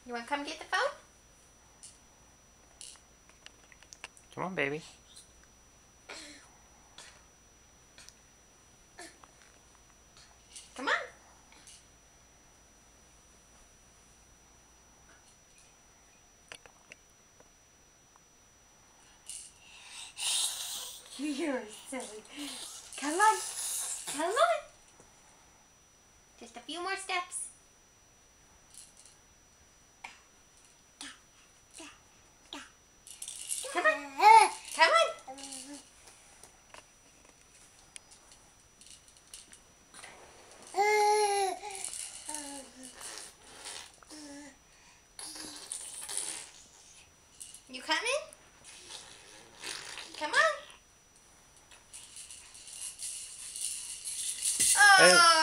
You want to come get the phone? Come on, baby. Come on. You're silly. Come on. Come on. Just a few more steps. Come on. Come on. You coming? Come on. Hey. Oh.